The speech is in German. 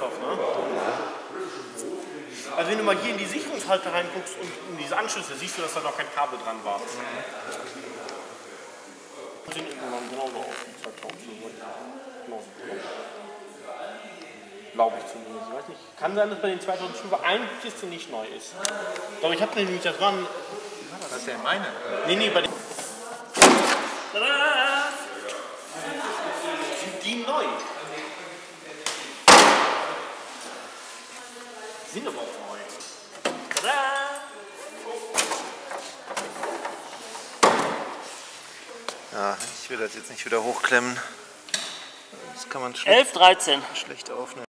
Christoph, ne? Also wenn du mal hier in die Sicherungshalte reinguckst und in diese Anschlüsse, siehst du, dass da noch kein Kabel dran war. Die sehen genauso aus wie 2000. Glaube ich zumindest. Ich weiß nicht. Kann sein, dass bei den 2005 eine Kiste nicht neu ist. Aber ich habe nämlich das dran. Was ist denn meine? Nee, bei den. Tada! Sind die neu? Die sind aber auch neu. Tada! Ja, ich will das jetzt nicht wieder hochklemmen. Das kann man 11, 13. schlecht aufnehmen.